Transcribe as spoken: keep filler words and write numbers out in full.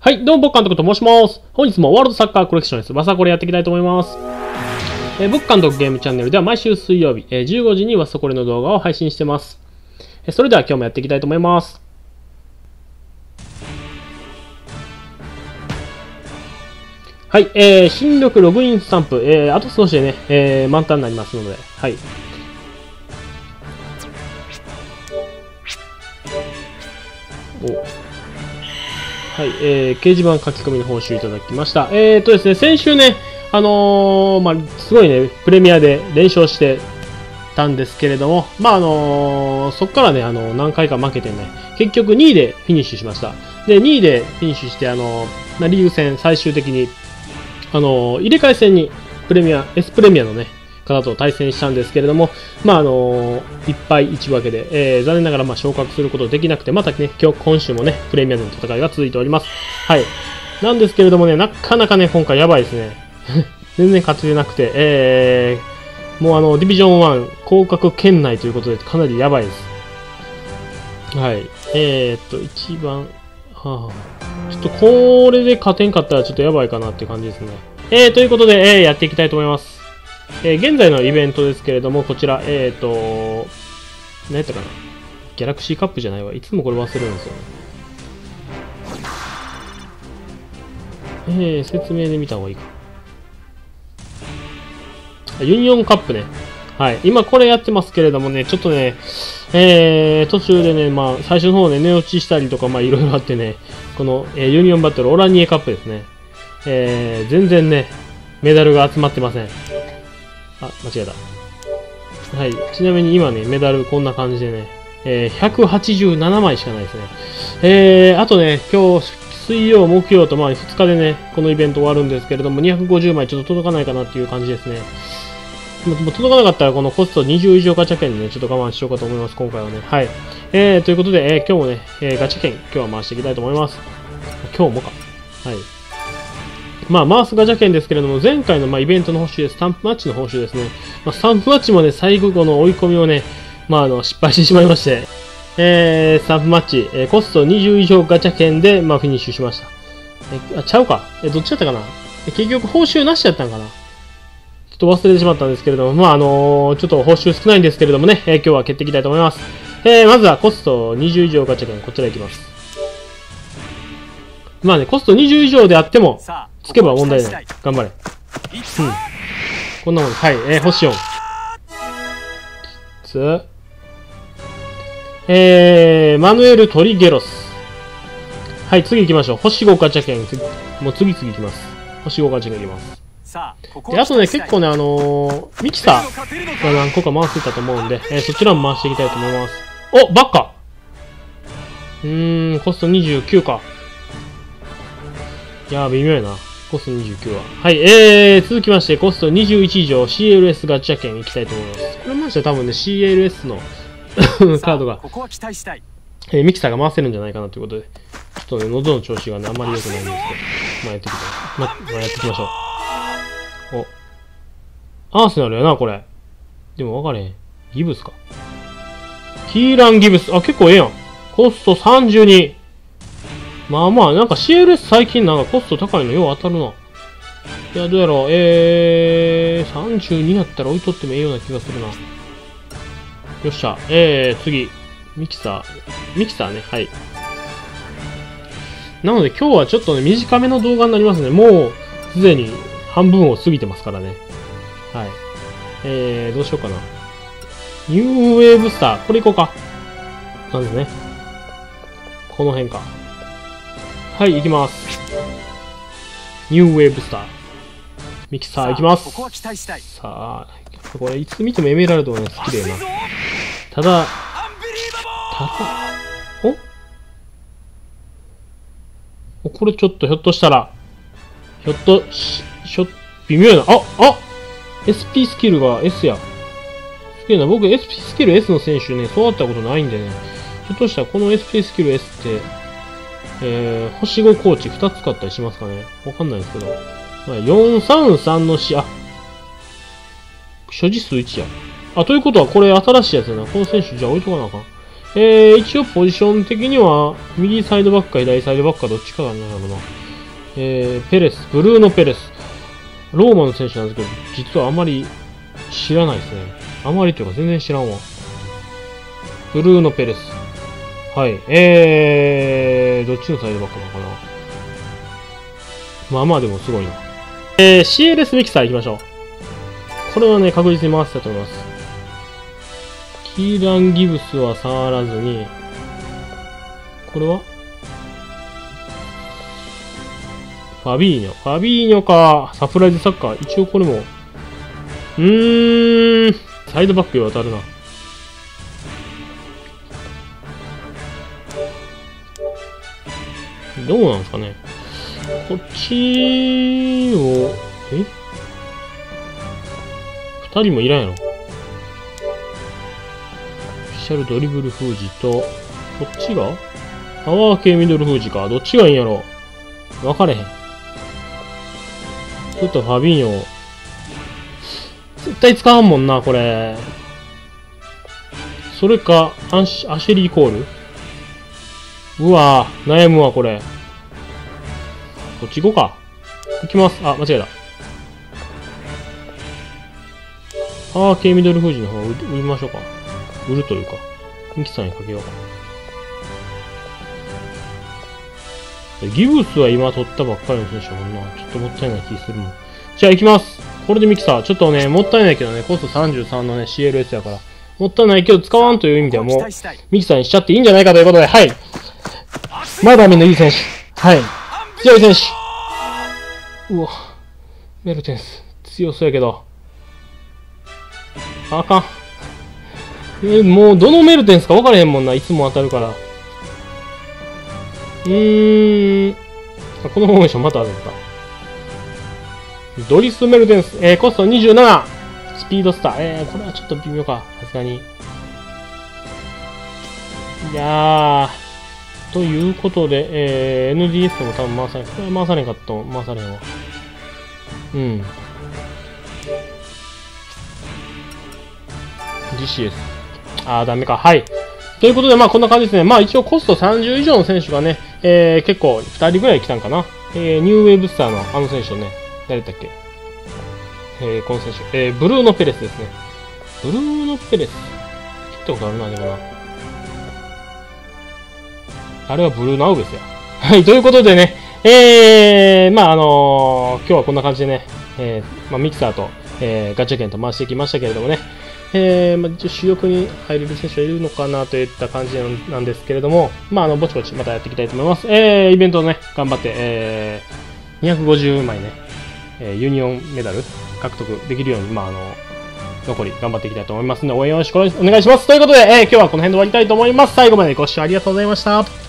はい、どうも、僕監督と申します。本日もワールドサッカーコレクションです。わさこれやっていきたいと思います。えー、僕監督ゲームチャンネルでは毎週水曜日、えー、じゅうごじにわさこれの動画を配信してます。えー、それでは今日もやっていきたいと思います。はい、えー、新緑ログインスタンプ、えー、あと少しでね、えー、満タンになりますので、はい。おはい、えー、掲示板書き込みの報酬いただきました。えーとですね、先週ね、あのー、まあ、すごいね、プレミアで連勝してたんですけれども、まあ、あのー、そこからね、あのー、何回か負けてね、結局にいでフィニッシュしました。で、にいでフィニッシュして、あのー、リーグ戦最終的に、あのー、入れ替え戦にプレミア、S プレミアのね、方と対戦したんですけれども、まああのー、いっぱいいち分けで、えー、残念ながらまあ昇格することできなくて、またね、今日、今週もね、プレミアムの戦いが続いております。はい。なんですけれどもね、なかなかね、今回やばいですね。全然勝ててなくて、えー、もうあの、ディビジョンワン、降格圏内ということで、かなりやばいです。はい。えー、っと、一番、はあ、ちょっとこれで勝てんかったらちょっとやばいかなっていう感じですね。えー、ということで、えー、やっていきたいと思います。えー、現在のイベントですけれども、こちら、えっ、ー、と、何やったかな、ギャラクシーカップじゃないわ。いつもこれ忘れるんですよね。えー、説明で見た方がいいか。ユニオンカップね。はい。今これやってますけれどもね、ちょっとね、えー、途中でね、まあ、最初の方ね、寝落ちしたりとか、まあ、いろいろあってね、この、えー、ユニオンバトルオラニエカップですね。えー、全然ね、メダルが集まってません。あ、間違えた。はい。ちなみに今ね、メダルこんな感じでね、えー、ひゃくはちじゅうななまいしかないですね。えー、あとね、今日、水曜、木曜と、まあ、ふつかでね、このイベント終わるんですけれども、にひゃくごじゅうまいちょっと届かないかなっていう感じですね。もう届かなかったら、このコストにじゅう以上ガチャ券でね、ちょっと我慢しようかと思います、今回はね。はい。えー、ということで、えー、今日もね、えー、ガチャ券、今日は回していきたいと思います。今日もか。はい。まあ、回すガチャ券ですけれども、前回のまあイベントの報酬です。スタンプマッチの報酬ですね。まあ、スタンプマッチもね、最後の追い込みをね、まあ、あの、失敗してしまいまして、えー、スタンプマッチ、えー、コストにじゅう以上ガチャ券で、まあ、フィニッシュしました。え、あ、ちゃうか。え、どっちだったかな。え、結局報酬なしだったんかな。ちょっと忘れてしまったんですけれども、まあ、あのー、ちょっと報酬少ないんですけれどもね、えー、今日は蹴っていきたいと思います。えー、まずはコストにじゅう以上ガチャ券、こちらいきます。まあね、コストにじゅう以上であっても、つけば問題ない。頑張れ。うん。こんなもん。はい。えー、星よん。きつ。えー、マヌエル・トリゲロス。はい、次行きましょう。星ごガチャ券。もう次々行きます。星ごガチャ券行きます。で、あとね、結構ね、あのー、ミキサーが何個か回してたと思うんで、えー、そちらも回していきたいと思います。お、バッカうーん、コストにじゅうきゅうか。いやー、微妙やな。コストにじゅうきゅうは。はい、えー、続きまして、コストにじゅういち以上 シーエルエス ガチャ券いきたいと思います。これまして多分ね、シーエルエス のカードが、えー、ミキサーが回せるんじゃないかなということで、ちょっとね、喉の調子がね、あんまり良くないんですけど、まあ、やっていきたい。ま、まあ、やっていきましょう。お。アーセナルやな、これ。でも分かれへん。ギブスか。キーラン・ギブス。あ、結構ええやん。コストさんじゅうに。まあまあ、なんか シーエルエス 最近なんかコスト高いのよう当たるな。いや、どうやろう。えー、さんじゅうにだったら置いとってもええような気がするな。よっしゃ。えー、次。ミキサー。ミキサーね。はい。なので今日はちょっとね、短めの動画になりますね。もう、すでに半分を過ぎてますからね。はい。えー、どうしようかな。ニューウェーブスター。これいこうか。なんですね。この辺か。はい、行きます。ニューウェーブスター。ミキサー行きます。さあ、これいつ見てもエメラルドがね、好きだよな。ただ、ただ、おこれちょっとひょっとしたら、ひょっと、し、しょ、微妙やな。あ、あ !エスピー スキルが S や。すげえな。僕 エスピー スキル S の選手ね、育ったことないんでね。ひょっとしたらこの エスピー スキル S って、えー、星ごコーチふたつ買ったりしますかね。わかんないですけど。まあ、よんさんさんのし、あ、所持数いちや。あ、ということはこれ新しいやつやな。この選手じゃあ置いとかなあかん。えー、一応ポジション的には、右サイドバックか左サイドバックかどっちかがなるほどな。 えー、ペレス、ブルーノ・ペレス。ローマの選手なんですけど、実はあまり知らないですね。あまりというか全然知らんわ。ブルーノ・ペレス。はい。えー、どっちのサイドバックなのかな。まあまあでもすごいな。えー、シーエルエス ミキサー行きましょう。これはね、確実に回せたと思います。キーラン・ギブスは触らずに、これはファビーニョ。ファビーニョか。サプライズサッカー。一応これも。うーん。サイドバックに当たるな。どうなんですかね。こっちを、え二人もいらんやろ。フィシャルドリブル封じと、こっちがパワー系ミドル封じか。どっちがいいんやろ。分かれへん。ちょっとファビーニョ。絶対使わんもんな、これ。それか、アンシアシェリー・コール。うわぁ、悩むわ、これ。こっち行こうか。行きます。あ、間違えた。パワー系ミドル封じの方売りましょうか。売るというか。ミキさんにかけようか。ギブスは今取ったばっかりの選手だもんな。ちょっともったいない気するもん。じゃあ行きます。これでミキサー。ちょっとね、もったいないけどね、コストさんじゅうさんのね、シーエルエス やから。もったいないけど使わんという意味ではもう、ミキサーにしちゃっていいんじゃないかということで、はい。まだ見のいい選手。はい。強い選手。うわ。メルテンス。強そうやけど。あかん。え、もうどのメルテンスか分からへんもんな。いつも当たるから。うーん。このフォーメーションまた当たった。ドリス・メルテンス。えー、コストにじゅうなな。スピードスター。えー、これはちょっと微妙か。さすがに。いやー。ということで、えー、エヌディーエス でも多分回されん。これは回されんかった。回されんわ。うん。ジーシーエス。あー、ダメか。はい。ということで、まあこんな感じですね。まあ一応コストさんじゅう以上の選手がね、えー、結構ふたりぐらい来たんかな。えー、ニューウェーブスターのあの選手とね、誰だっけ。えー、この選手。えー、ブルーノ・ペレスですね。ブルーノ・ペレス。聞いたことあるな、でもな。あれはブルーノ・アウベスや。はい、ということでね、えー、まああのー、今日はこんな感じでね、えー、まあミキサーと、えー、ガチャ券と回してきましたけれどもね、えー、まあ、一応主力に入れる選手はいるのかなといった感じなんですけれども、まあ、あの、ぼちぼちまたやっていきたいと思います。えー、イベントをね、頑張って、えー、にひゃくごじゅうまいね、えー、ユニオンメダル獲得できるように、まあ、あの、残り頑張っていきたいと思いますので、応援よろしくお願いします。ということで、えー、今日はこの辺で終わりたいと思います。最後までご視聴ありがとうございました。